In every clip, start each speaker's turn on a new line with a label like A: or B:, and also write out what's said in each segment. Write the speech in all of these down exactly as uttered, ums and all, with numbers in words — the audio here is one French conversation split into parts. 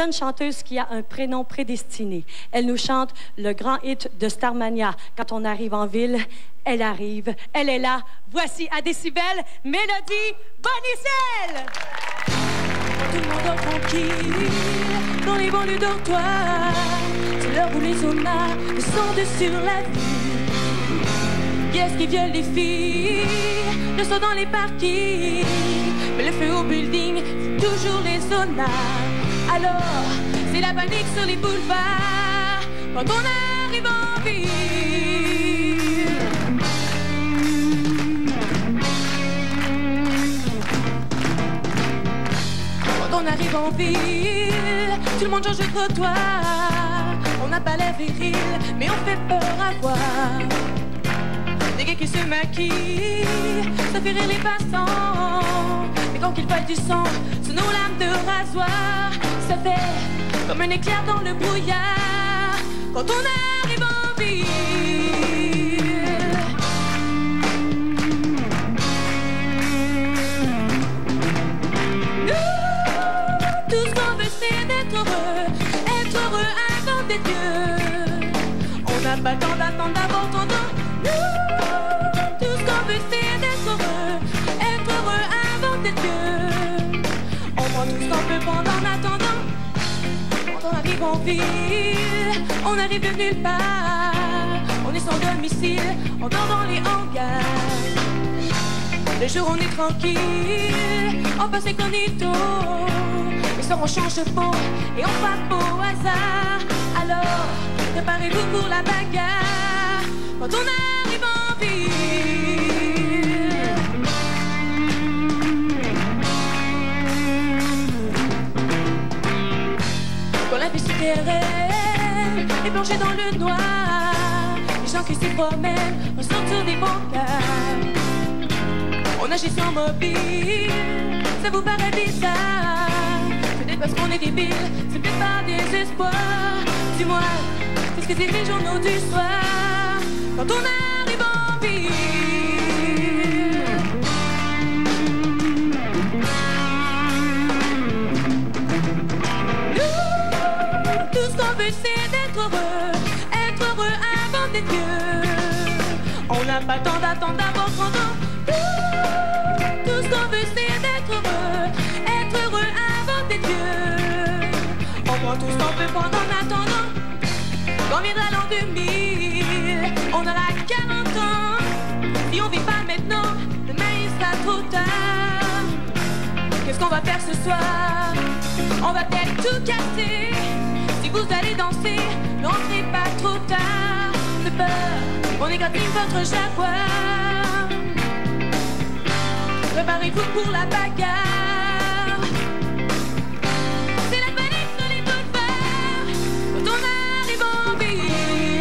A: jeune chanteuse qui a un prénom prédestiné. Elle nous chante le grand hit de Starmania. Quand on arrive en ville, elle arrive, elle est là. Voici à décibels, Mélodie Bonicelle. Tout le monde dort tranquille dans les banlieues dortoirs. C'est l'heure où les zonas descendent sur la ville. Yes, qui violent les filles, le saut dans les parkings. Mais le feu au building, c'est toujours les zonas. Alors, c'est la panique sur les boulevards quand on arrive en ville. Quand on arrive en ville, tout le monde change de trottoir. On n'a pas l'air viril, mais on fait peur à voir. Des gars qui se maquillent, ça fait rire les passants. Mais quand ils voient du sang sous nos lames de rasoir, ça fait comme un éclair dans le brouillard quand on arrive en ville. Nous, tout ce qu'on veut c'est d'être heureux, être heureux avant des dieux. On n'a pas le temps d'attendre d'avoir tendance. Nous, tout ce qu'on veut c'est d'être heureux, être heureux avant d'être Dieu. On prend tout ce qu'on peut pendant en attendant. Quand on arrive en ville, on arrive de nulle part. On est sans domicile, on dort dans les hangars. Le jour on est tranquille, on passe incognito. Le soir on change de peau et on frappe au hasard. Alors, préparez-vous pour la bagarre quand on arrive en ville. Quand la vie souterraine est plongée dans le noir, les gens qui s'y promènent ressortent sur des bancages. On agit sans mobile, ça vous paraît bizarre. Peut-être parce qu'on est débile, c'est peut-être pas désespoir. Dis-moi, qu'est-ce que c'est les journaux du soir quand on arrive en ville? Nous, tout ce qu'on veut c'est d'être heureux, être heureux avant d'être Dieu. On n'a pas le temps d'attendre d'avoir trente ans. Nous, tout ce qu'on veut c'est d'être heureux, être heureux avant d'être Dieu. On prend tout ce qu'on peut pendant en attendant. Quand viendra l'an deux mille, on aura quarante ans. Si on vit pas maintenant, demain il sera trop tard. Qu'est-ce qu'on va faire ce soir? On va peut-être tout casser. Si vous allez danser, n'entrez pas trop tard. De peur, on égratigne votre jaguar. Préparez-vous pour la bagarre. C'est la panique sur les boulevards quand on arrive en ville.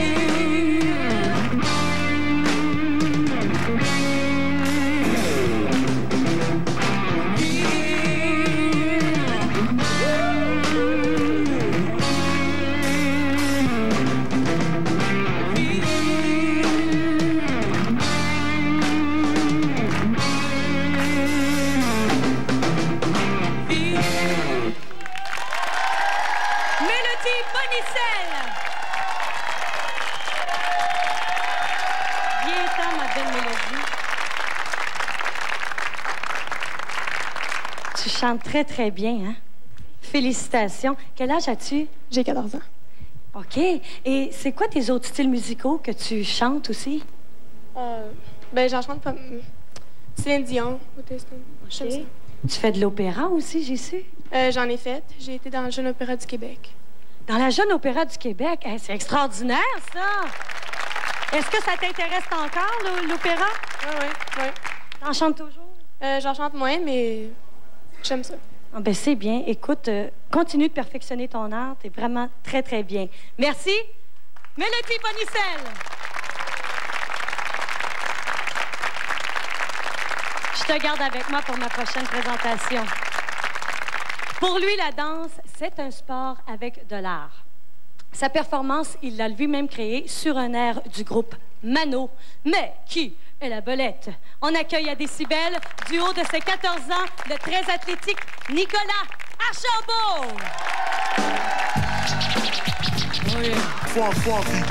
A: Tu chantes très, très bien, hein? Félicitations. Quel âge as-tu?
B: J'ai quatorze ans.
A: OK. Et c'est quoi tes autres styles musicaux que tu chantes aussi?
B: Euh, ben, j'en chante pas... Céline Dion, j'aime ça.
A: Tu fais de l'opéra aussi, j'ai su?
B: Euh, j'en ai fait. J'ai été dans le Jeune Opéra du Québec.
A: Dans la Jeune Opéra du Québec? Hey, c'est extraordinaire, ça! Est-ce que ça t'intéresse encore, l'opéra?
B: Oui, oui, oui.
A: T'en chantes toujours?
B: Euh, j'en chante moins, mais j'aime ça.
A: Ah ben c'est bien. Écoute, euh, continue de perfectionner ton art. T'es vraiment très, très bien. Merci. Mélodie Bonicelle. Je te garde avec moi pour ma prochaine présentation. Pour lui, la danse, c'est un sport avec de l'art. Sa performance, il l'a lui-même créée sur un air du groupe Mano. Mais qui est la belette? On accueille à décibels, du haut de ses quatorze ans, le très athlétique Nicolas Archambault.
C: funk, funky.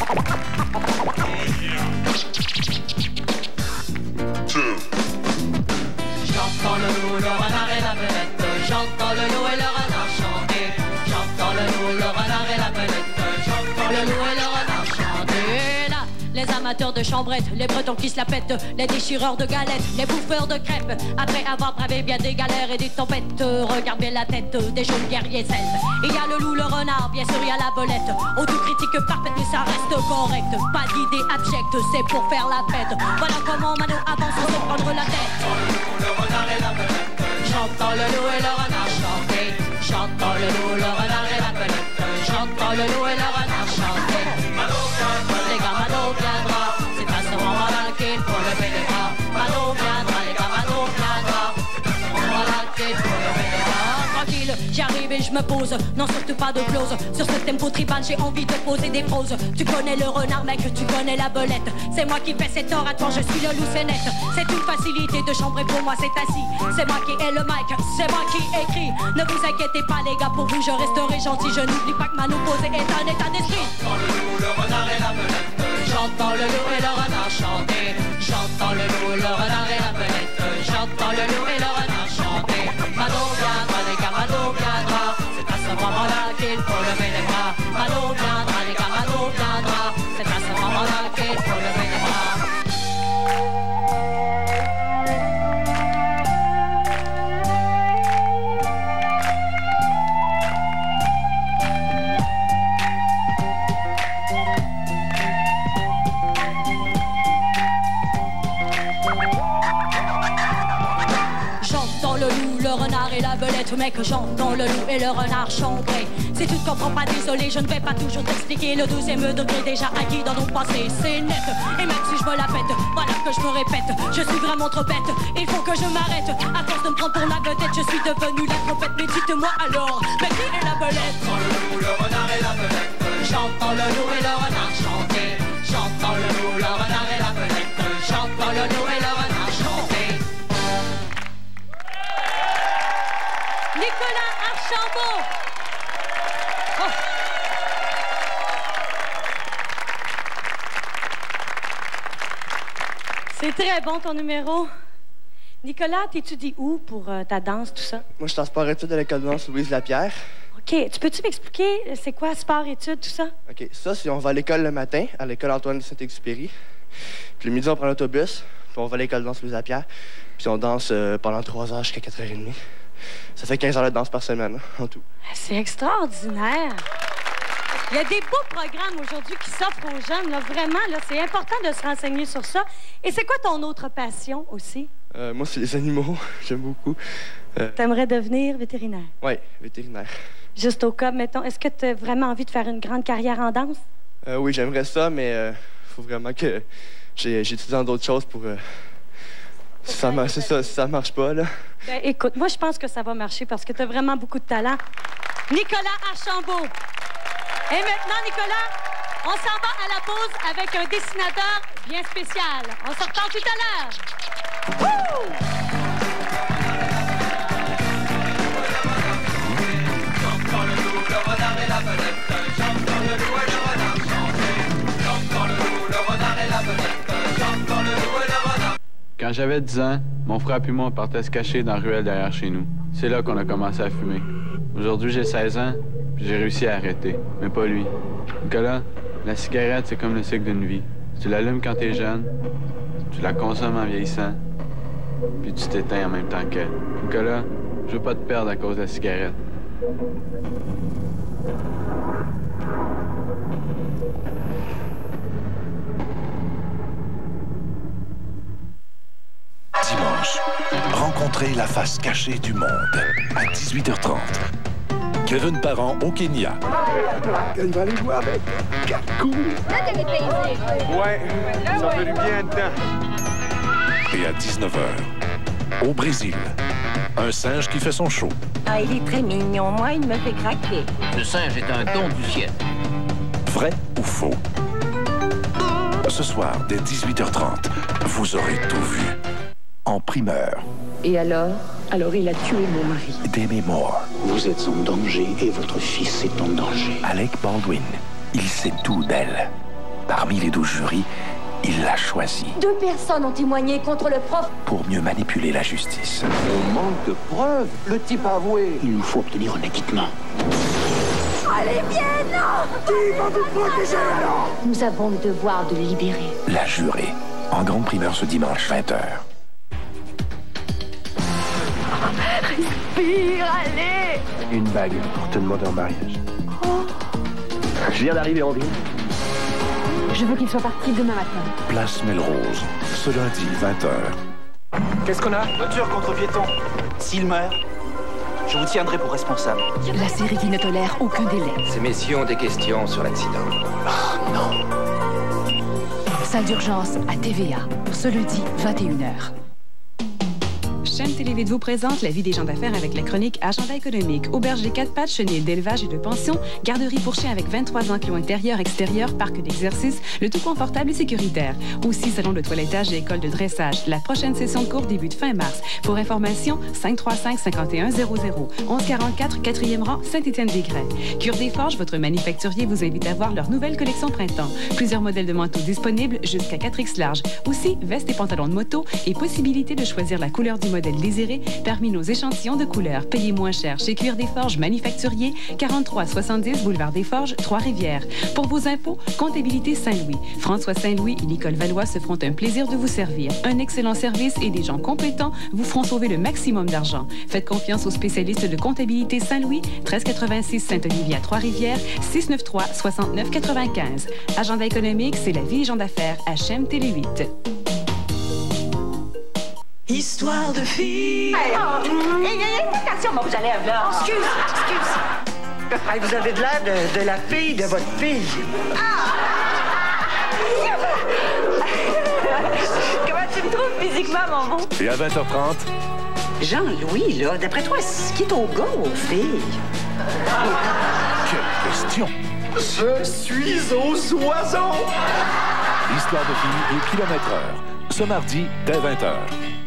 C: Two.
D: J'entends le loup, le renard et la belette. J'entends le loup et le renard chanter. J'entends le loup, le renard et la belette. J'entends le loup et le renard chanter. Et là, les amateurs de chambrettes, les bretons qui se la pètent, les déchireurs de galettes, les bouffeurs de crêpes. Après avoir bravé bien des galères et des tempêtes, regarde bien la tête des jeunes guerriers celtes. Il y a le loup, le renard, bien sûr il y a la belette. On tout critique parfaite mais ça reste correct. Pas d'idée abjecte, c'est pour faire la fête. Voilà comment Mano avance sans se prendre la tête. J'entends le loup et le renard chanter. J'entends le loup, le renard et la belette. J'entends le loup et le renard chanter. Les gars, Mano viendra. C'est à ce moment-là qu'il faut lever les bras. Mano viendra, les gars, Mano viendra. C'est à ce moment-là qu'il faut lever les bras. Tranquille, j'arrive et je me pose. Non, surtout pas de clause. Sur ce tempo tribal, j'ai envie de poser des poses. Tu connais le renard, mec, tu connais la belette. C'est moi qui fais cet oratoire, je suis le loup, c'est net. C'est une facilité de chambrer pour moi, c'est assis. C'est moi qui ai le mic, c'est moi qui écris. Ne vous inquiétez pas, les gars, pour vous, je resterai gentil. Je n'oublie pas que ma nous posée est un état d'esprit. J'entends le loup, le renard et la belette. J'entends le loup et le renard chanter. J'entends le loup, le renard et la belette. J'entends le loup et le renard chanter. Mano viendra, les gars, Mano viendra. C'est à ce moment-là qu'il faut lever les bras. Mano viendra, les gars, Mano viendra. C'est à ce moment-là qu'il faut lever les bras. Le renard et la belette, mec, j'entends le loup et le renard chanter. Si tu ne comprends pas, désolé, je ne vais pas toujours t'expliquer. Le deuxième degré déjà acquis dans nos passés, c'est net. Et même si je me la pète, voilà que je me répète. Je suis vraiment trop bête, il faut que je m'arrête. À force de me prendre pour la vedette, je suis devenue la trompette. Mais dites-moi alors, mais qui est la belette? J'entends le loup, le renard et la belette. J'entends le loup et le renard chanter. J'entends le loup, le renard et la belette. J'entends le loup et le renard chanter. Nicolas Archambault. Oh. C'est très bon ton numéro. Nicolas, t'étudies où pour euh, ta danse, tout ça?
E: Moi, je suis en sport-études à l'école de danse Louise Lapierre.
D: OK. Tu peux-tu m'expliquer c'est quoi sport-études, tout ça?
E: OK. Ça, c'est on va à l'école le matin, à l'école Antoine de Saint-Exupéry. Puis le midi, on prend l'autobus, puis on va à l'école de danse Louise Lapierre. Puis on danse euh, pendant trois heures jusqu'à quatre heures trente. Ça fait quinze heures de danse par semaine, hein, en tout.
D: C'est extraordinaire. Il y a des beaux programmes aujourd'hui qui s'offrent aux jeunes. Là, vraiment, là, c'est important de se renseigner sur ça. Et c'est quoi ton autre passion aussi?
E: Euh, moi, c'est les animaux. J'aime beaucoup. Euh...
D: T'aimerais devenir vétérinaire?
E: Oui, vétérinaire.
D: Juste au cas, mettons, est-ce que tu as vraiment envie de faire une grande carrière en danse?
E: Euh, oui, j'aimerais ça, mais il euh, faut vraiment que j'étudie dans d'autres choses pour... Euh... Si ça, marche, ça, si ça marche pas, là.
D: Ben, écoute, moi, je pense que ça va marcher parce que tu as vraiment beaucoup de talent. Nicolas Archambault. Et maintenant, Nicolas, on s'en va à la pause avec un dessinateur bien spécial. On se reprend tout à l'heure. Wouh! J'entends le loup, le renard et la belette. J'entends le loup et le renard chanter. J'entends le loup, le renard et la belette. J'entends le loup et le renard.
F: Quand j'avais dix ans, mon frère puis moi, on partait se cacher dans la ruelle derrière chez nous. C'est là qu'on a commencé à fumer. Aujourd'hui, j'ai seize ans, puis j'ai réussi à arrêter. Mais pas lui. Nicolas, la cigarette, c'est comme le cycle d'une vie. Tu l'allumes quand t'es jeune, tu la consommes en vieillissant, puis tu t'éteins en même temps qu'elle. Nicolas, je veux pas te perdre à cause de la cigarette.
G: Dimanche, rencontrez la face cachée du monde à dix-huit heures trente. Kevin Parent au Kenya.
E: Il va aller jouer avec. Quel cool! Ouais, ça fait du bien dedans.
G: Et à dix-neuf heures, au Brésil, un singe qui fait son show.
H: Ah, il est très mignon. Moi, il me fait craquer.
I: Le singe est un don du ciel.
G: Vrai ou faux? Ce soir, dès dix-huit heures trente, vous aurez tout vu. En primeur.
H: Et alors? Alors il a tué mon mari.
G: Demi Moore.
J: Vous êtes en danger et votre fils est en danger.
G: Alec Baldwin. Il sait tout d'elle. Parmi les douze jurys, il l'a choisi.
H: Deux personnes ont témoigné contre le prof.
G: Pour mieux manipuler la justice.
I: On manque de preuves. Le type a avoué. Il nous faut obtenir un acquittement.
H: Allez, bien, non! Qui va vous protéger, alors? Nous avons le devoir de le libérer.
G: La jurée. En grande primeur ce dimanche, vingt heures.
H: Respire, allez!
C: Une bague pour te demander en mariage. Oh. Je viens d'arriver en ville.
H: Je veux qu'il soit parti demain matin.
G: Place Melrose, ce lundi, vingt heures.
C: Qu'est-ce qu'on a?
J: Voiture contre piéton. S'il meurt, je vous tiendrai pour responsable.
H: La série qui ne tolère aucun délai.
I: Ces messieurs ont des questions sur l'accident.
G: Oh non.
H: Salle d'urgence à T V A, ce lundi, vingt et une heures.
K: Chaîne Télévite vous présente la vie des gens d'affaires avec la chronique Agenda économique. Auberge des quatre pattes, chenille d'élevage et de pension, garderie pour chiens avec vingt-trois enclos intérieurs, extérieurs, parc d'exercice, le tout confortable et sécuritaire. Aussi, salon de toilettage et école de dressage. La prochaine session de cours débute fin mars. Pour information, cinq trois cinq, cinq un zéro zéro, onze quarante-quatre, quatrième rang, Saint-Étienne-des-Grès. Cure des Forges, votre manufacturier vous invite à voir leur nouvelle collection printemps. Plusieurs modèles de manteaux disponibles jusqu'à quatre X large. Aussi, vestes et pantalons de moto et possibilité de choisir la couleur du modèle désiré parmi nos échantillons de couleurs. Payez moins cher chez Cuir des Forges Manufacturier, quarante-trois soixante-dix boulevard des Forges, Trois-Rivières. Pour vos impôts, Comptabilité Saint-Louis. François Saint-Louis et Nicole Valois se feront un plaisir de vous servir. Un excellent service et des gens compétents vous feront sauver le maximum d'argent. Faites confiance aux spécialistes de Comptabilité Saint-Louis, treize quatre-vingt-six Saint-Olivier à Trois-Rivières, six neuf trois, soixante-neuf quatre-vingt-quinze. Agenda économique, c'est la vie des gens d'affaires à H M Télé huit.
A: Histoire de fille.
L: Hey, oh, hey, hey, hey, attention, mon Jalève, là. Oh, excuse, excuse. Hey, vous avez de l'air de, de la fille de votre fille. Ah! Comment tu me trouves physiquement, mon beau?
G: Et à vingt heures trente...
L: Jean-Louis, là, d'après toi, c'est qui est au gars ou aux filles?
G: Quelle question!
J: Je suis aux oiseaux!
G: Histoire de filles et kilomètre heure. Ce mardi, dès vingt heures.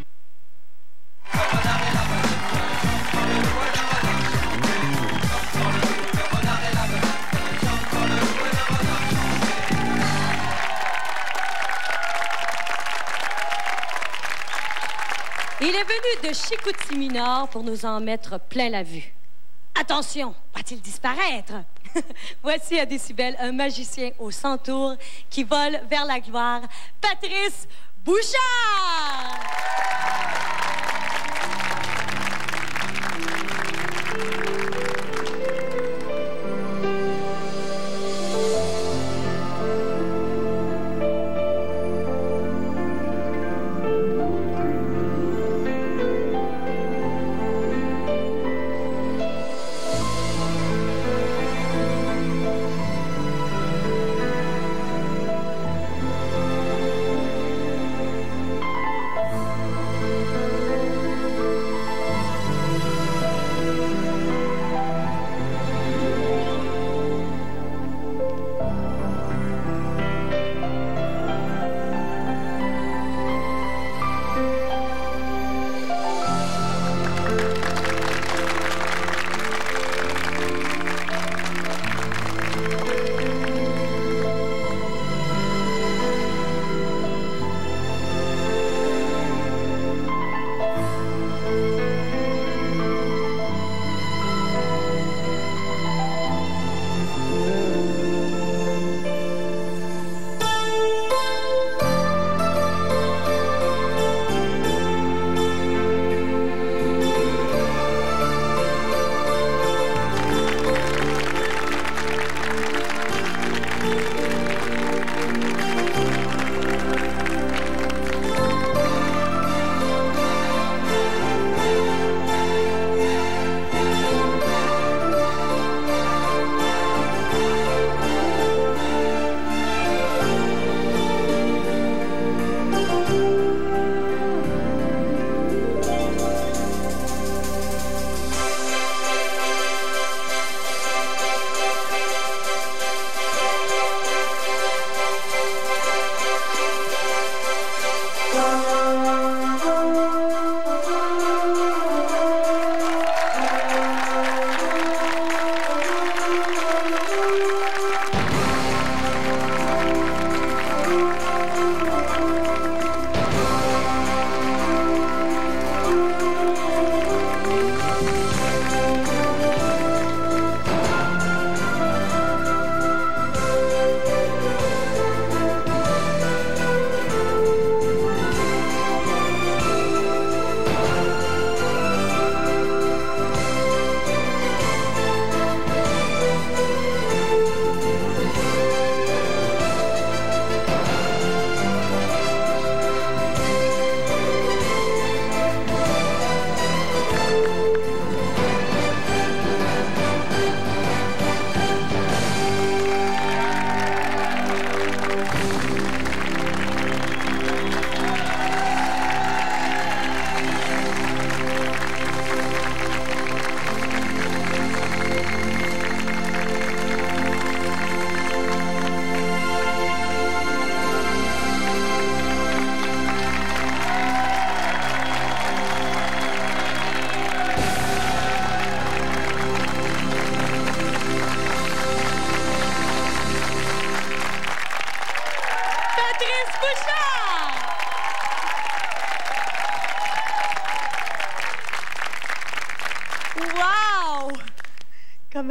M: Il est venu de Chicoutimi-Nord pour nous en mettre plein la vue. Attention, va-t-il disparaître? Voici à Décibel un magicien au centaure qui vole vers la gloire, Patrice Bouchard!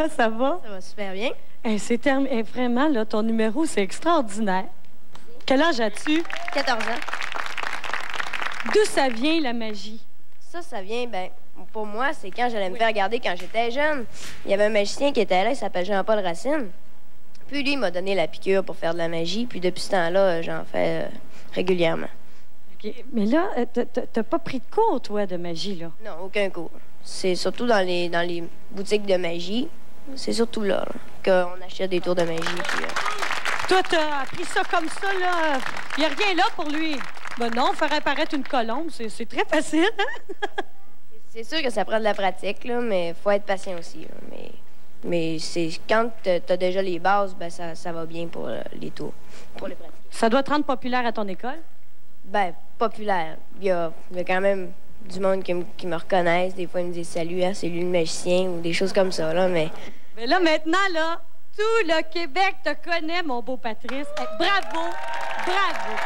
M: Comment ça va?
B: Ça va super bien.
M: Hey, c'est term... hey, vraiment, là, ton numéro, c'est extraordinaire. Quel âge as-tu?
B: quatorze ans.
M: D'où ça vient, la magie?
B: Ça, ça vient, ben, pour moi, c'est quand j'allais me faire regarder quand j'étais jeune. Il y avait un magicien qui était là, il s'appelle Jean-Paul Racine. Puis lui, il m'a donné la piqûre pour faire de la magie. Puis depuis ce temps-là, j'en fais euh, régulièrement.
M: OK. Mais là, euh, t'as pas pris de cours, toi, de magie, là?
B: Non, aucun cours. C'est surtout dans les, dans les boutiques de magie. C'est surtout là, là qu'on achète des tours de magie. Puis, euh...
M: Toi, t'as appris ça comme ça, là? Il n'y a rien là pour lui. Ben non, faire apparaître une colombe, c'est très facile, hein?
B: C'est sûr que ça prend de la pratique, là, mais il faut être patient aussi. Là. Mais, mais c'est quand tu as déjà les bases, ben ça, ça va bien pour euh, les tours, pour les pratiques.
M: Ça doit te rendre populaire à ton école?
B: Ben, populaire. Il y a, il y a quand même du monde qui, me- qui me reconnaissent. Des fois, ils me disent « Salut, hein, c'est lui le magicien » ou des choses comme ça, là, mais...
M: Mais là, maintenant, là, tout le Québec te connaît, mon beau Patrice. Hey, bravo! Bravo!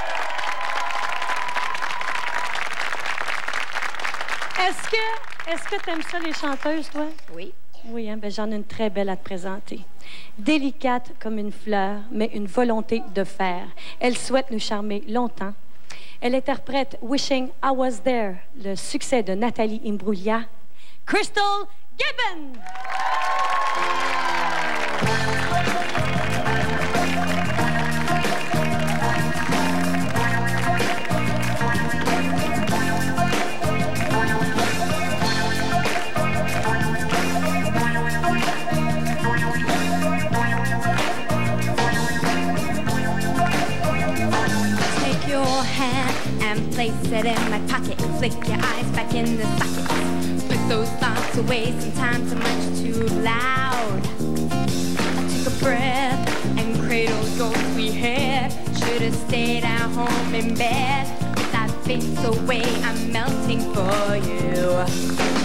M: Est-ce que est-ce que t'aimes ça, les chanteuses, toi?
B: Oui.
M: Oui, hein? Ben, j'en ai une très belle à te présenter. Délicate comme une fleur, mais une volonté de faire. Elle souhaite nous charmer longtemps. Elle interprète Wishing I Was There, le succès de Nathalie Imbruglia. Crystal Gibbon!
A: Take your hand and place it in my pocket. Flick your eyes back in the socket. Put those thoughts away, sometimes so much too loud. I took a breath and cradled your sweet head. Should've stayed at home in bed. With that face away, I'm melting for you.